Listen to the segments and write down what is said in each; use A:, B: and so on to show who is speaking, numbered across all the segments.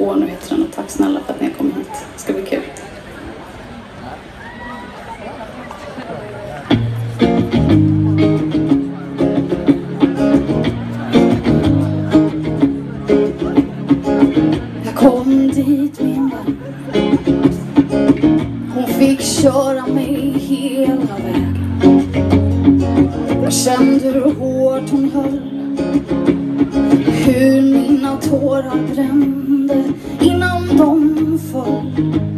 A: går nu heter den, och tack snälla för att ni har kommit hit. Det ska bli kul. Jag kom dit min vän. Hon fick köra mig hela vägen. Jag kände hur hårt hon höll, hur mina tårar brände innan de föll.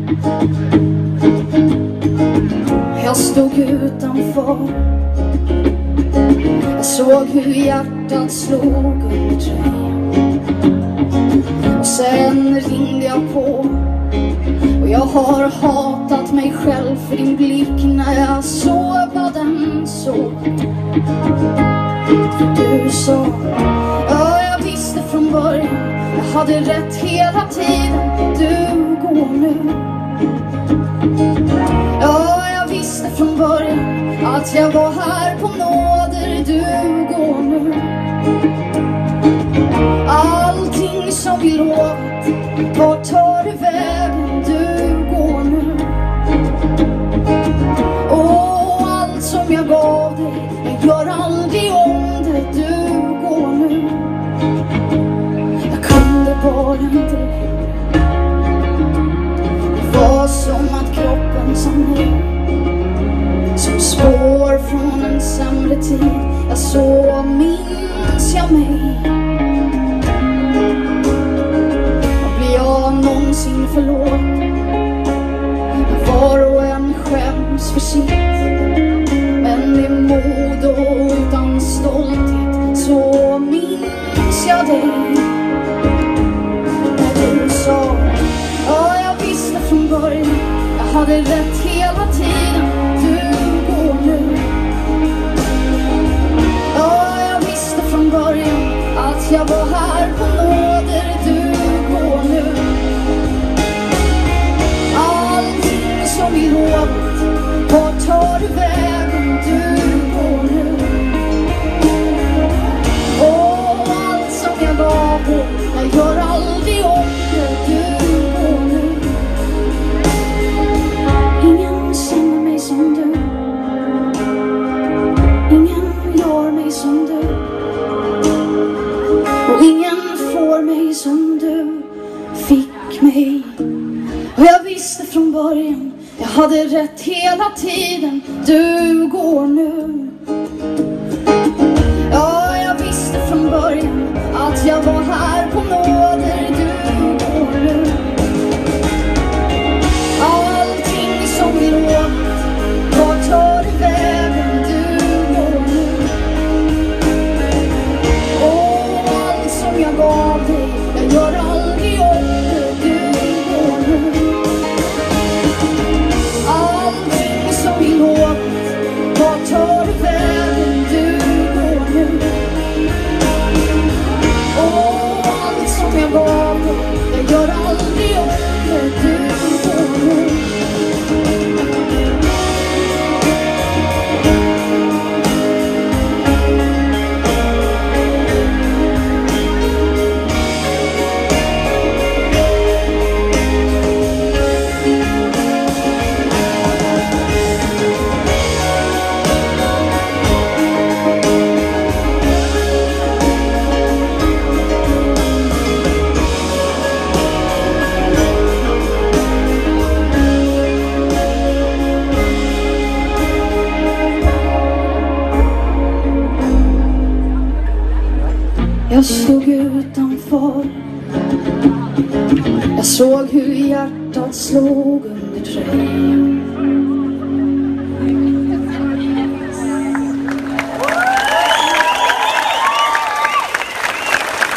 A: Jag stod utanför. Jag såg hur hjärtat slog under tröjan. Och sen ringde jag på. Och jag har hatat mig själv för din blick när jag såg vad den såg. Du sa, ja jag visste från början, jag hade rätt hela tiden, du går nu. Ja jag visste från början att jag var här på nåder, du går nu. Allting som vi lovat, vart tar du vägen, du går nu. Och allt som jag gav dig, jag gör aldrig om det, du går nu. Jag kunde bara inte. Det var som att kroppen sa nej, som spår från en sämre tid. Jag så minns jag mig. Blir jag någonsin förlåt? Var och en skäms för sitt, men med mod och utan stolthet så minns jag dig. När du sa, ja jag visste från början, jag hade rätt hela tiden, du går nu. Ja jag visste från början att jag var här på nåder, du går nu. Allting som vi lovat, vart tar du vägen, du går nu. Och allt som jag gav dig, jag gör aldrig om det, du går nu. Ingen känner mig som du, ingen gör mig som du, och ingen får mig som du fick mig. Och jag visste från början, jag hade rätt hela tiden, du går nu. Ja, jag visste från början att jag var här på nåder, du går nu. Allting som vi lovat, vart tar du vägen, du går nu. Och allt som jag gav dig, jag gör aldrig om det, du går nu. Allting som vi lovat, vart tar du vägen, du går nu. Och allt som jag gav dig, jag gör aldrig om det, du går nu. Jag stod utanför. Jag såg hur hjärtat slog under tröjan.